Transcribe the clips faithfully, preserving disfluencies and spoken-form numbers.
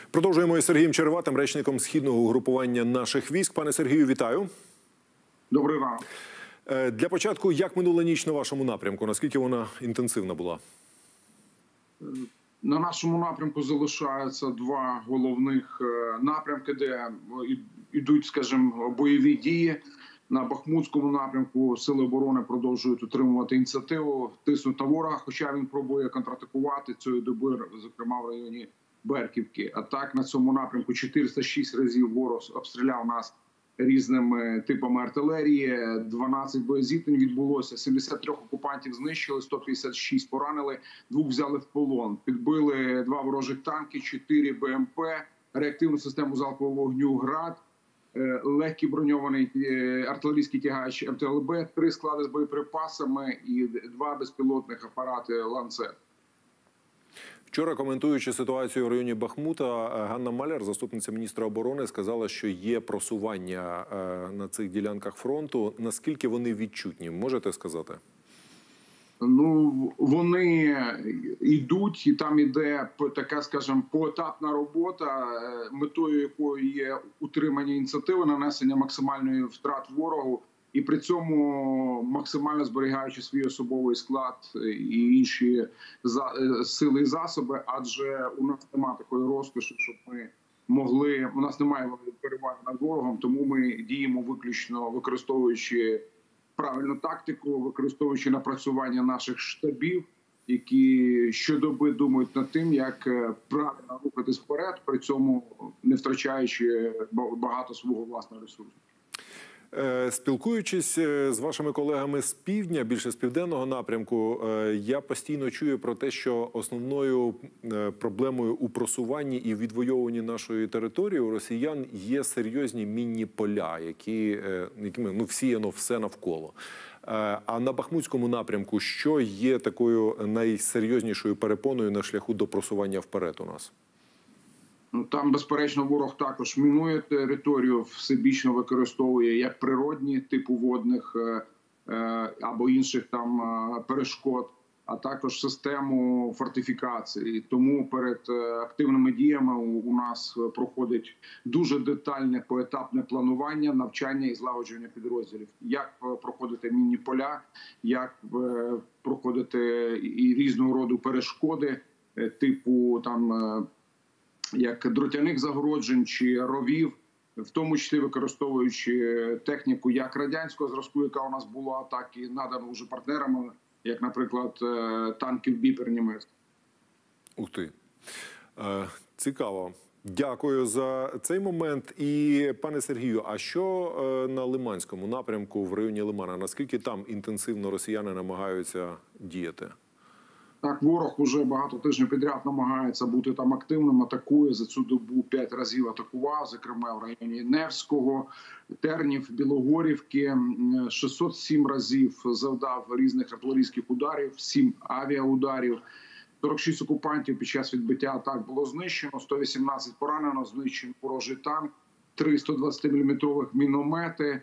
Продовжуємо із Сергієм Череватим, речником східного угрупування наших військ. Пане Сергію, вітаю. Добрий ранок. Для початку, як минула ніч на вашому напрямку? Наскільки вона інтенсивна була? На нашому напрямку залишаються два головних напрямки, де йдуть, скажімо, бойові дії. На Бахмутському напрямку сили оборони продовжують утримувати ініціативу, тиснуть на ворога, хоча він пробує контратакувати цієї доби, зокрема в районі Берківки. А так на цьому напрямку чотириста шість разів ворог обстріляв нас різними типами артилерії, дванадцять боєзіткнень відбулося, сімдесят три окупантів знищили, сто п'ятдесят шість поранили, двох взяли в полон. Підбили два ворожих танки, чотири Б М П, реактивну систему залпового вогню «Град», легкий броньований артилерійський тягач М Т Л Б, три склади з боєприпасами і два безпілотних апарати «Ланцет». Вчора, коментуючи ситуацію в районі Бахмута, Ганна Маляр, заступниця міністра оборони, сказала, що є просування на цих ділянках фронту. Наскільки вони відчутні, можете сказати? Ну, вони йдуть, і там іде така, скажімо, поетапна робота, метою якої є утримання ініціативи, нанесення максимальної втрат ворогу, і при цьому максимально зберігаючи свій особовий склад і інші сили і засоби, адже у нас немає такої розкоші, щоб ми могли, у нас немає переваги над ворогом, тому ми діємо виключно використовуючи правильну тактику, використовуючи напрацювання наших штабів, які щодоби думають над тим, як правильно рухатись вперед, при цьому не втрачаючи багато свого власного ресурсу. Спілкуючись з вашими колегами з півдня, більше з південного напрямку, я постійно чую про те, що основною проблемою у просуванні і відвоюванні нашої території у росіян є серйозні мінні поля, які, якими ну, всіяно все навколо. А на Бахмутському напрямку що є такою найсерйознішою перепоною на шляху до просування вперед у нас? Там, безперечно, ворог також мінує територію, всебічно використовує як природні, типу водних або інших там перешкод, а також систему фортифікації. Тому перед активними діями у нас проходить дуже детальне поетапне планування, навчання і злагодження підрозділів. Як проходити мінні поля, як проходити і різного роду перешкоди, типу там як дротяних загороджень чи ровів, в тому числі використовуючи техніку як радянського зразку, яка у нас була, так і надана вже партнерами, як, наприклад, танків Біпер німецьких. Ух ти. Е, цікаво. Дякую за цей момент. І, пане Сергію, а що на Лиманському напрямку, в районі Лимана? Наскільки там інтенсивно росіяни намагаються діяти? Так, ворог уже багато тижнів підряд намагається бути там активним, атакує. За цю добу п'ять разів атакував, зокрема в районі Невського, Тернів, Білогорівки. шістсот сім разів завдав різних артилерійських ударів, сім авіаударів. сорок шість окупантів під час відбиття атак було знищено, сто вісімнадцять поранено, знищений ворожий танк, три сто двадцятиміліметрових міномети,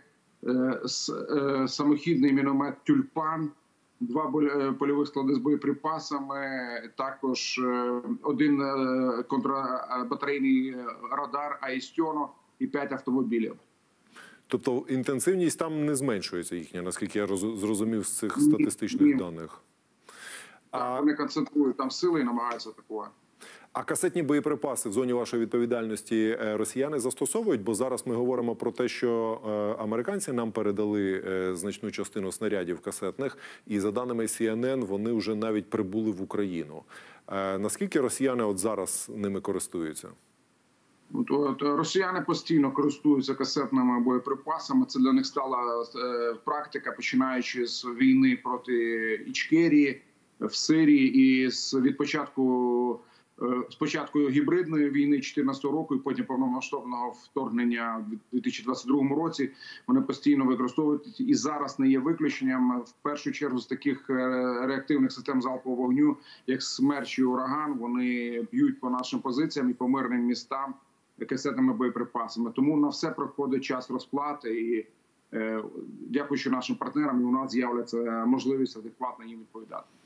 самохідний міномет «Тюльпан», два польових склади з боєприпасами, також один контрбатарейний радар «Аїстьоно» і п'ять автомобілів. Тобто інтенсивність там не зменшується їхня, наскільки я зрозумів з цих статистичних ні, ні. даних? А... Вони концентрують там сили і намагаються атакувати. А касетні боєприпаси в зоні вашої відповідальності росіяни застосовують? Бо зараз ми говоримо про те, що американці нам передали значну частину снарядів касетних, і за даними Сі Ен Ен вони вже навіть прибули в Україну. Наскільки росіяни от зараз ними користуються? От, росіяни постійно користуються касетними боєприпасами. Це для них стала практика, починаючи з війни проти Ічкерії в Сирії і з від початку Спочатку гібридної війни дві тисячі чотирнадцятого року і потім повномасштабного вторгнення в дві тисячі двадцять другому році вони постійно використовують і зараз не є виключенням. В першу чергу з таких реактивних систем залпового вогню, як «Смерч» і «Ураган», вони б'ють по нашим позиціям і по мирним містам касетними боєприпасами. Тому на все проходить час розплати і дякуючи нашим партнерам, у нас з'являється можливість адекватно їм відповідати.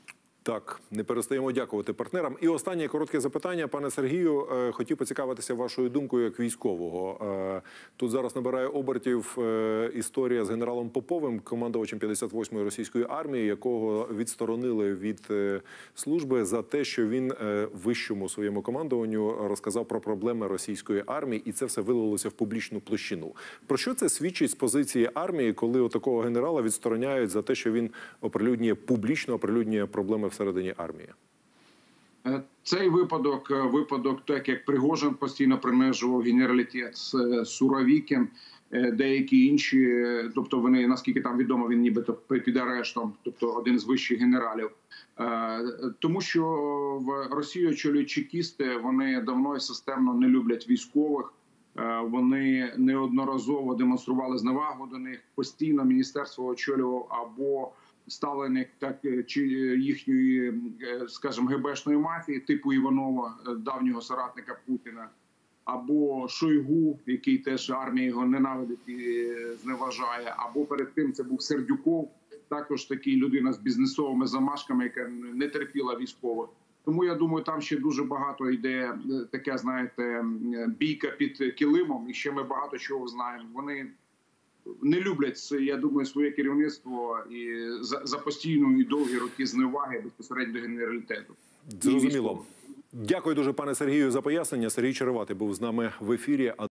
Так, не перестаємо дякувати партнерам. І останнє коротке запитання, пане Сергію. Е, Хотів поцікавитися вашою думкою як військового. Е, Тут зараз набирає обертів е, історія з генералом Поповим, командувачем п'ятдесят восьмої російської армії, якого відсторонили від е, служби за те, що він е, вищому своєму командуванню розказав про проблеми російської армії, і це все вилилося в публічну площину. Про що це свідчить з позиції армії, коли отакого генерала відстороняють за те, що він оприлюднює публічно оприлюднює проблеми всередині армії? Цей випадок, випадок, так як Пригожин постійно принижував генералітет з Суровікін, деякі інші, тобто вони, наскільки там відомо, він нібито під арештом, тобто один з вищих генералів. Тому що в Росії очолюють чекісти, вони давно і системно не люблять військових, вони неодноразово демонстрували зневагу до них, постійно міністерство очолював або ставленик так чи їхньої, скажімо, ГБшної мафії, типу Іванова, давнього соратника Путіна, або Шойгу, який теж армія його ненавидить і зневажає, або перед тим це був Сердюков, також такий людина з бізнесовими замашками, яка не терпіла військових. Тому, я думаю, там ще дуже багато йде таке, знаєте, бійка під килимом, і ще ми багато чого знаємо. Вони не люблять, я думаю, своє керівництво і за, за постійну і довгі роки зневаги безпосередньо до генералітету. Зрозуміло. Дякую дуже, пане Сергію, за пояснення. Сергій Череватий був з нами в ефірі.